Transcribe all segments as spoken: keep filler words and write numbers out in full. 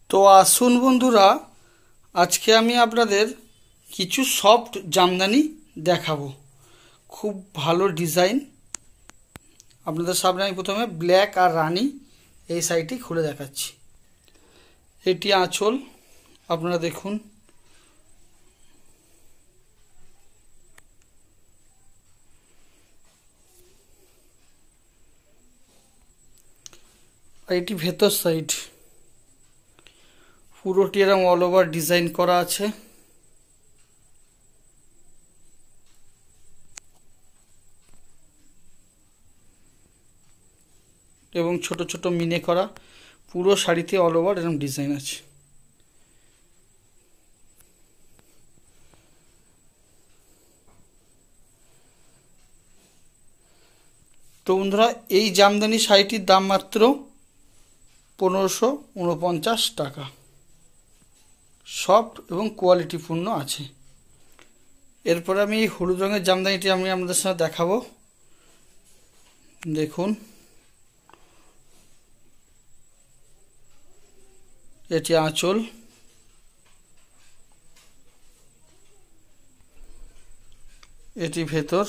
তো আসুন বন্ধুরা, আজকে আমি আপনাদের কিছু সফট জামদানি দেখাবো। খুব ভালো ডিজাইন। আপনাদের সামনে আমি প্রথমে ব্ল্যাক আর রানী এই সাইডটি খুলে দেখাচ্ছি। এটি আঁচল, আপনারা দেখুন। আর এটি ভেতর সাইড, পুরোটি এরকম অল ওভার ডিজাইন করা আছে। এবং ছোট ছোট মিনে করা, পুরো শাড়িতে অল ওভার এরকম ডিজাইন আছে। তো বন্ধুরা, এই জামদানি শাড়িটির দাম মাত্র পনেরোশো উনপঞ্চাশ টাকা। সফট এবং কোয়ালিটিপূর্ণ আছে। এরপরে আমি এই হলুদ রঙের জামদানিটি আমি আপনাদের সাথে দেখাবো। দেখুন, এটি আঁচল, এটি ভেতর।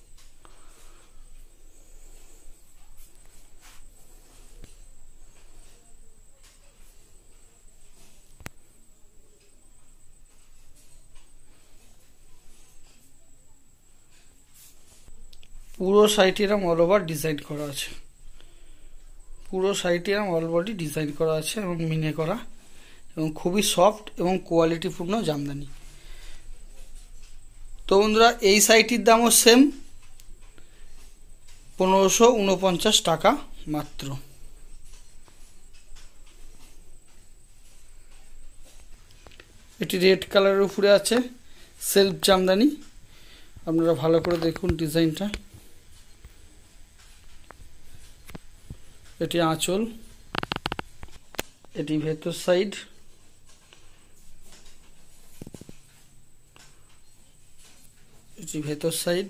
পুরো শাড়িটি এরকম অল ওভার ডিজাইন করা আছে। পুরো শাড়িটি এরকম অল ওভার ডিজাইন করা আছে এবং মিনে করা, এবং খুবই সফট এবং কোয়ালিটিপূর্ণ জামদানি। তো বন্ধুরা, এই শাড়িটির দামও সেম পনেরোশো উনপঞ্চাশ টাকা মাত্র। এটি রেড কালারের উপরে আছে, সেলফ জামদানি। আপনারা ভালো করে দেখুন ডিজাইনটা। এটি আঁচল, এটি ভেতর সাইড, এটি ভেতর সাইড।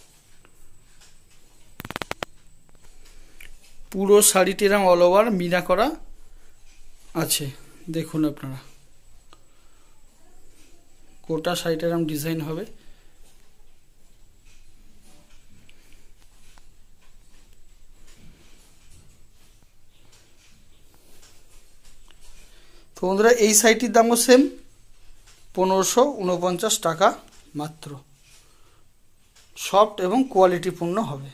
পুরো শাড়িটি এরকম অল ওভার মিনা করা আছে। দেখুন আপনারা, গোটা শাড়িটা এরকম ডিজাইন হবে। তো বন্ধুরা, এই শাড়িটির দামও সেম পনেরোশো উনপঞ্চাশ টাকা মাত্র। সফট এবং কোয়ালিটিপূর্ণ হবে।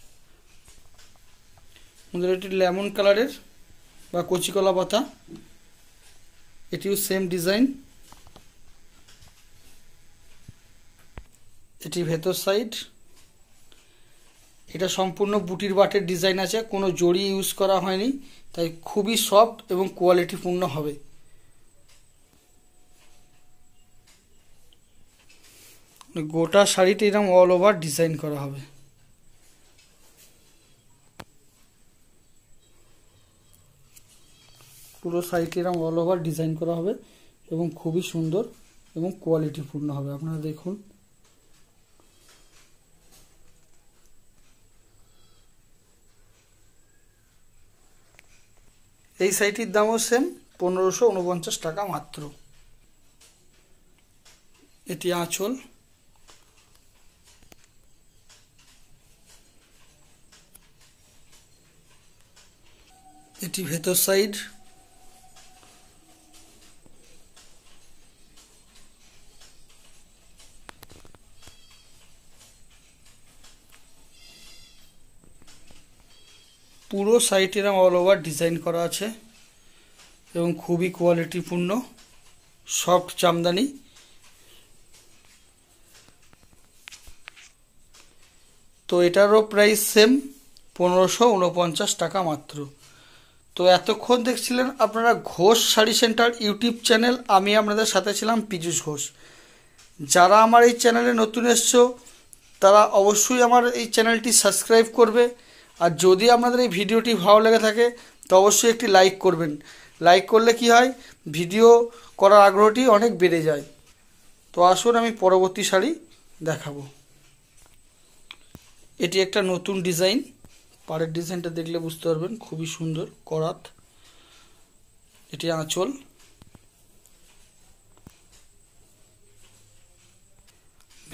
বন্ধুরা, এটি লেমন কালারের বা কচিকলা পাতা, এটিও সেম ডিজাইন। এটি ভেতর সাইড। এটা সম্পূর্ণ বুটির বাটের ডিজাইন আছে, কোনো জড়ি ইউজ করা হয়নি, তাই খুবই সফট এবং কোয়ালিটিপূর্ণ হবে। গোটা শাড়িটি এরকম অল ওভার ডিজাইন করা হবে। পুরো শাড়িটি এরকম অল ওভার ডিজাইন করা হবে এবং খুবই সুন্দর এবং কোয়ালিটিপূর্ণ হবে। আপনারা দেখুন। এই শাড়িটির দামও সেম পনেরোশো উনপঞ্চাশ টাকা মাত্র। এটি আঁচল, এটি ভেতর সাইড, পুরো শাড়িটি এরকম অল ওভার ডিজাইন করা আছে এবং খুবই কোয়ালিটিপূর্ণ সফট জামদানি। তো এটারও প্রাইস সেম পনেরোশো উনপঞ্চাশ টাকা মাত্র। তো এতক্ষণ দেখছিলেন আপনারা Ghosh sari centre YouTube channel. আমি আপনাদের সাথে ছিলাম পীযূষ ঘোষ। যারা আমার এই চ্যানেলে নতুন এসছো তারা অবশ্যই আমার এই চ্যানেলটি সাবস্ক্রাইব করবে। আর যদি আপনাদের এই ভিডিওটি ভালো লেগে থাকে তো অবশ্যই একটি লাইক করবেন। লাইক করলে কি হয়, ভিডিও করার আগ্রহটি অনেক বেড়ে যায়। তো আসুন আমি পরবর্তী শাড়ি দেখাবো। এটি একটা নতুন ডিজাইন, পাড়ের ডিজাইনটা দেখলে বুঝতে পারবেন, খুবই সুন্দর করাত। এটি আঁচল,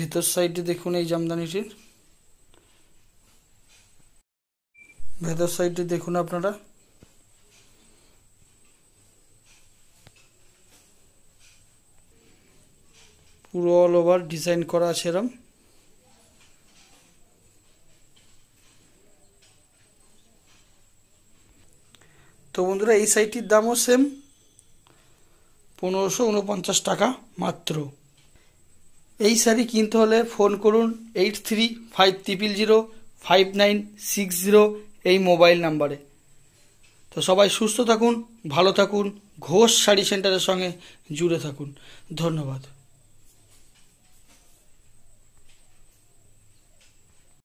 ভেতর সাইডে দেখুন এই জামদানিটির ভেতর সাইডে দেখুন আপনারা পুরো অল ওভার ডিজাইন করা আছে এরম। তো বন্ধুরা এই শাড়িটির দামও সেম পনেরোশো উনপঞ্চাশ টাকা মাত্র। এই শাড়ি কিনতে হলে ফোন করুন eight three five triple zero five nine six zero এই মোবাইল নাম্বারে। তো সবাই সুস্থ থাকুন, ভালো থাকুন, ঘোষ শাড়ি সেন্টারের সঙ্গে জুড়ে থাকুন। ধন্যবাদ।